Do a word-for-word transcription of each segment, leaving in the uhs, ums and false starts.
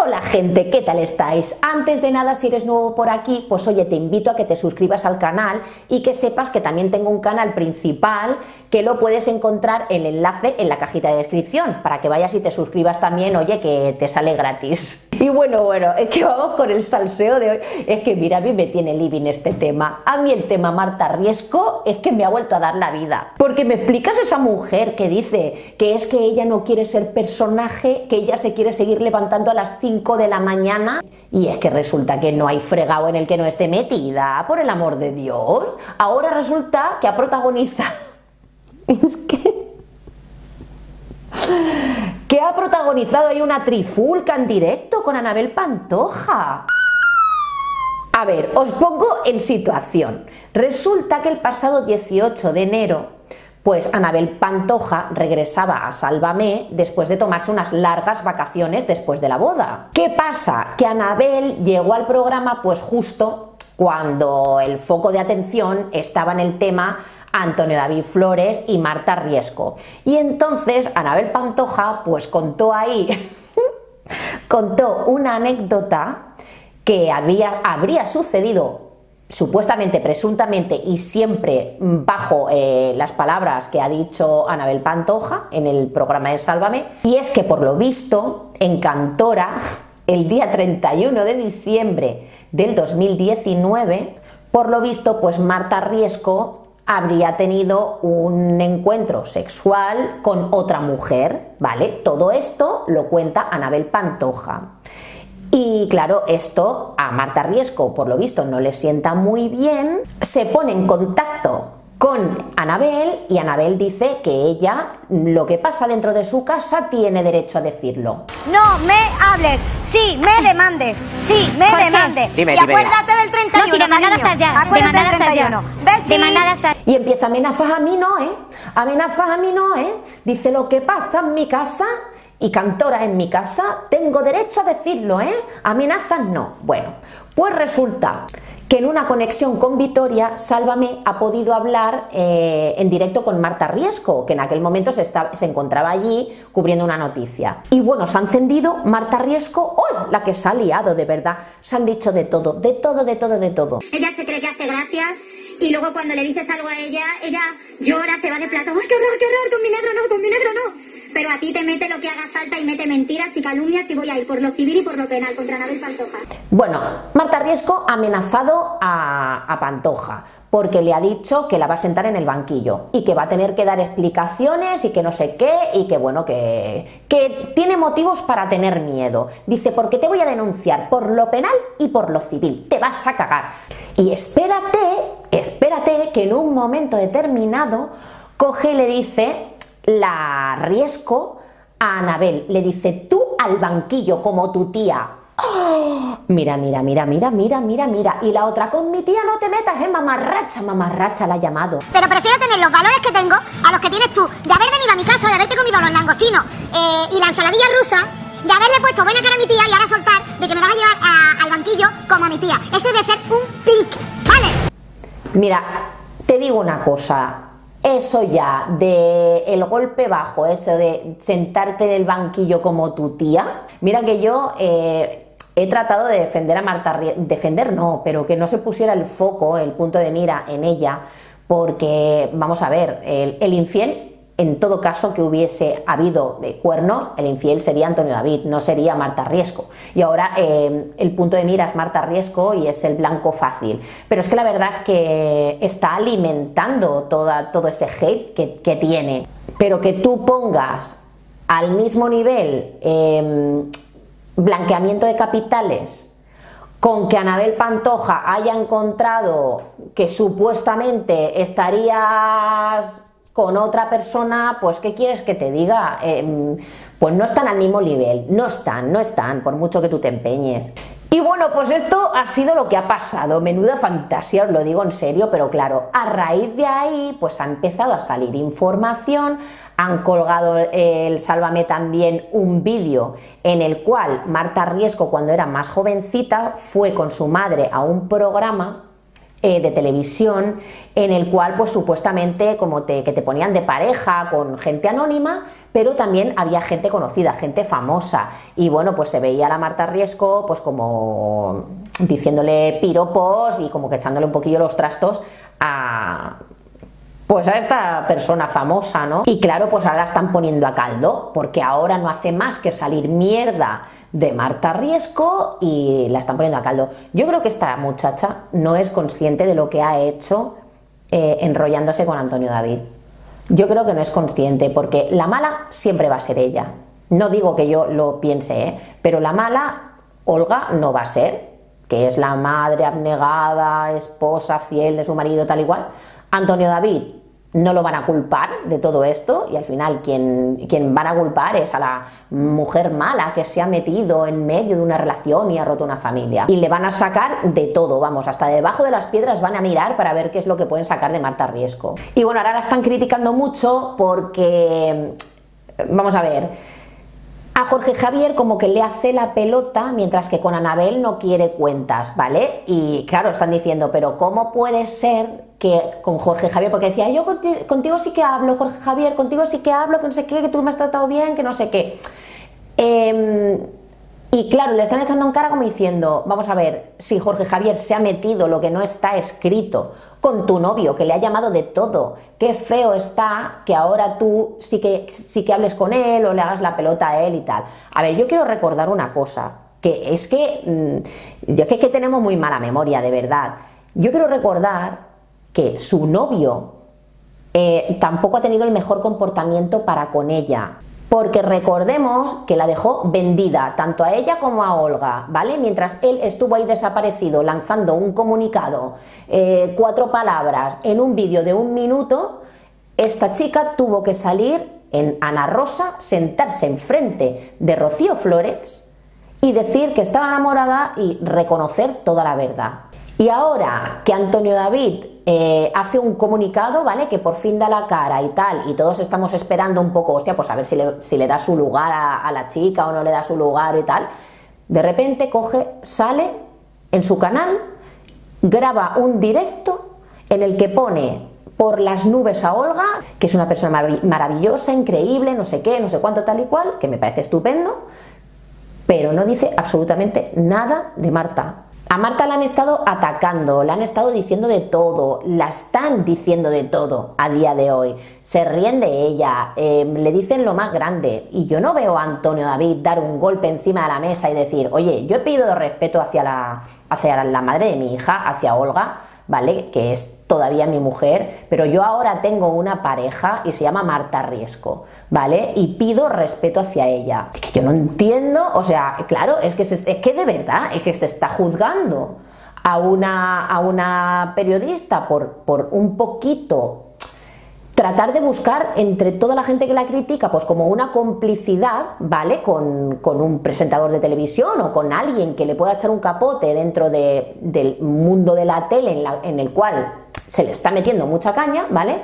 Hola gente, ¿qué tal estáis? Antes de nada, si eres nuevo por aquí, pues oye, te invito a que te suscribas al canal y que sepas que también tengo un canal principal que lo puedes encontrar el enlace en la cajita de descripción para que vayas y te suscribas también, oye, que te sale gratis. Y bueno, bueno, es que vamos con el salseo de hoy. Es que mira, a mí me tiene living este tema. A mí el tema Marta Riesco es que me ha vuelto a dar la vida. Porque me explicas esa mujer que dice que es que ella no quiere ser personaje, que ella se quiere seguir levantando a las cinco de la mañana y es que resulta que no hay fregado en el que no esté metida, por el amor de Dios. Ahora resulta que ha protagonizado es que que ha protagonizado ahí una trifulca en directo con Anabel Pantoja. A ver, os pongo en situación. Resulta que el pasado dieciocho de enero pues Anabel Pantoja regresaba a Sálvame después de tomarse unas largas vacaciones después de la boda. ¿Qué pasa? Que Anabel llegó al programa pues justo cuando el foco de atención estaba en el tema Antonio David Flores y Marta Riesco. Y entonces Anabel Pantoja pues contó ahí, contó una anécdota que había, habría sucedido supuestamente, presuntamente y siempre bajo eh, las palabras que ha dicho Anabel Pantoja en el programa de Sálvame, y es que por lo visto en Cantora el día treinta y uno de diciembre del dos mil diecinueve, por lo visto pues Marta Riesco habría tenido un encuentro sexual con otra mujer, ¿vale? Todo esto lo cuenta Anabel Pantoja. Y claro, esto a Marta Riesco, por lo visto, no le sienta muy bien. Se pone en contacto con Anabel y Anabel dice que ella, lo que pasa dentro de su casa, tiene derecho a decirlo. No me hables, sí me demandes, sí me Jorge, demandes. dime, y dime, acuérdate del treinta y uno, no, si demandada cariño. estás ya, Acuérdate del demandada treinta y uno. ¿Ves? Sí. Demandada estás. Y empieza, amenazas a mí no, ¿eh? Amenazas a mí no, ¿eh? Dice, lo que pasa en mi casa y Cantora en mi casa, tengo derecho a decirlo, ¿eh? Amenazas no. Bueno, pues resulta que en una conexión con Vitoria, Sálvame ha podido hablar eh, en directo con Marta Riesco, que en aquel momento se, está, se encontraba allí cubriendo una noticia. Y bueno, se ha encendido Marta Riesco, ¡oh! La que se ha liado, de verdad. Se han dicho de todo, de todo, de todo, de todo. Ella se cree que hace gracias y luego cuando le dices algo a ella, ella llora, se va de plato. ¡Ay, qué horror, qué horror! Con mi negro no, con mi negro no. Pero a ti te mete lo que haga falta y mete mentiras y calumnias y voy a ir por lo civil y por lo penal contra Anabel Pantoja. Bueno, Marta Riesco ha amenazado a, a Pantoja porque le ha dicho que la va a sentar en el banquillo y que va a tener que dar explicaciones y que no sé qué y que bueno, que, que tiene motivos para tener miedo. Dice, porque te voy a denunciar por lo penal y por lo civil, te vas a cagar. Y espérate, espérate que en un momento determinado coge y le dice la Riesco a Anabel, le dice, tú al banquillo como tu tía. ¡Oh! Mira, mira, mira, mira, mira, mira, mira. Y la otra, con mi tía no te metas, ¿eh? Mamarracha, mamarracha la ha llamado. Pero prefiero tener los valores que tengo a los que tienes tú, de haber venido a mi casa, de haberte comido los langostinos eh, y la ensaladilla rusa, de haberle puesto buena cara a mi tía y ahora soltar de que me vas a llevar a, al banquillo como a mi tía. Eso es de ser un pink, ¿vale? Mira, te digo una cosa. Eso ya, de el golpe bajo, eso de sentarte en el banquillo como tu tía. Mira que yo eh, he tratado de defender a Marta Riesco, defender no, pero que no se pusiera el foco, el punto de mira en ella, porque, vamos a ver, el, el infiel, en todo caso que hubiese habido eh, cuernos, el infiel sería Antonio David, no sería Marta Riesco. Y ahora eh, el punto de mira es Marta Riesco y es el blanco fácil. Pero es que la verdad es que está alimentando toda, todo ese hate que, que tiene. Pero que tú pongas al mismo nivel eh, blanqueamiento de capitales con que Anabel Pantoja haya encontrado que supuestamente estarías con otra persona, pues ¿qué quieres que te diga? Eh, pues no están al mismo nivel, no están, no están, por mucho que tú te empeñes. Y bueno, pues esto ha sido lo que ha pasado, menuda fantasía, os lo digo en serio, pero claro, a raíz de ahí pues ha empezado a salir información, han colgado el Sálvame también un vídeo en el cual Marta Riesco, cuando era más jovencita, fue con su madre a un programa eh, de televisión, en el cual pues supuestamente como te, que te ponían de pareja con gente anónima, pero también había gente conocida, gente famosa, y bueno, pues se veía a la Marta Riesco pues como diciéndole piropos y como que echándole un poquillo los trastos a... pues a esta persona famosa, ¿no? Y claro, pues ahora la están poniendo a caldo, porque ahora no hace más que salir mierda de Marta Riesco y la están poniendo a caldo. Yo creo que esta muchacha no es consciente de lo que ha hecho eh, enrollándose con Antonio David. Yo creo que no es consciente, porque la mala siempre va a ser ella. No digo que yo lo piense, ¿eh? Pero la mala, Olga, no va a ser, que es la madre abnegada, esposa fiel de su marido, tal y cual. Antonio David no lo van a culpar de todo esto, y al final quien, quien van a culpar es a la mujer mala que se ha metido en medio de una relación y ha roto una familia, y le van a sacar de todo, vamos, hasta debajo de las piedras van a mirar para ver qué es lo que pueden sacar de Marta Riesco. Y bueno, ahora la están criticando mucho porque, vamos a ver, a Jorge Javier como que le hace la pelota, mientras que con Anabel no quiere cuentas, ¿vale? Y claro, están diciendo, pero ¿cómo puede ser que con Jorge Javier? Porque decía, yo contigo, contigo sí que hablo, Jorge Javier, contigo sí que hablo, que no sé qué, que tú me has tratado bien, que no sé qué. Eh, y claro, le están echando en cara como diciendo, vamos a ver, si Jorge Javier se ha metido lo que no está escrito con tu novio, que le ha llamado de todo, qué feo está que ahora tú sí que, sí que hables con él o le hagas la pelota a él y tal. A ver, yo quiero recordar una cosa, que es que, yo es que, que tenemos muy mala memoria, de verdad. Yo quiero recordar que su novio eh, tampoco ha tenido el mejor comportamiento para con ella, porque recordemos que la dejó vendida tanto a ella como a Olga, ¿vale? Mientras él estuvo ahí desaparecido lanzando un comunicado, eh, cuatro palabras en un vídeo de un minuto, esta chica tuvo que salir en Ana Rosa, sentarse enfrente de Rocío Flores y decir que estaba enamorada y reconocer toda la verdad. Y ahora que Antonio David eh, hace un comunicado, ¿vale? Que por fin da la cara y tal, y todos estamos esperando un poco, hostia, pues a ver si le, si le da su lugar a, a la chica o no le da su lugar y tal. De repente coge, sale en su canal, graba un directo en el que pone por las nubes a Olga, que es una persona marav- maravillosa, increíble, no sé qué, no sé cuánto, tal y cual, que me parece estupendo, pero no dice absolutamente nada de Marta. A Marta la han estado atacando, la han estado diciendo de todo, la están diciendo de todo a día de hoy, se ríen de ella, eh, le dicen lo más grande, y yo no veo a Antonio David dar un golpe encima de la mesa y decir, oye, yo he pedido respeto hacia la, hacia la madre de mi hija, hacia Olga, ¿vale? Que es todavía mi mujer, pero yo ahora tengo una pareja y se llama Marta Riesco, ¿vale? Y pido respeto hacia ella. Es que yo no entiendo, o sea, claro, es que, se, es que de verdad, es que se está juzgando a una, a una periodista por, por un poquito tratar de buscar entre toda la gente que la critica, pues como una complicidad, ¿vale? Con, con un presentador de televisión o con alguien que le pueda echar un capote dentro de, del mundo de la tele en, la, en el cual se le está metiendo mucha caña, ¿vale?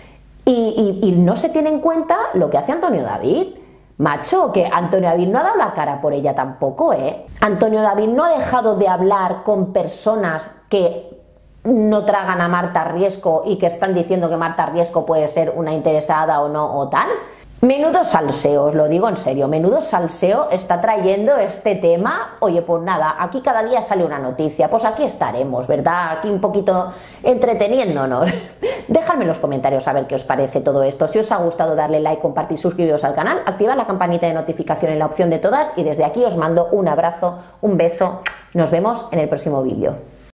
Y, y, y no se tiene en cuenta lo que hace Antonio David. Macho, que Antonio David no ha dado la cara por ella tampoco, ¿eh? Antonio David no ha dejado de hablar con personas que no tragan a Marta Riesco y que están diciendo que Marta Riesco puede ser una interesada o no o tal. Menudo salseo, os lo digo en serio, menudo salseo está trayendo este tema. Oye, pues nada, aquí cada día sale una noticia, pues aquí estaremos, ¿verdad? Aquí un poquito entreteniéndonos. Dejadme en los comentarios a ver qué os parece todo esto. Si os ha gustado, darle like, compartir, suscribiros al canal, activad la campanita de notificación en la opción de todas, y desde aquí os mando un abrazo, un beso, nos vemos en el próximo vídeo.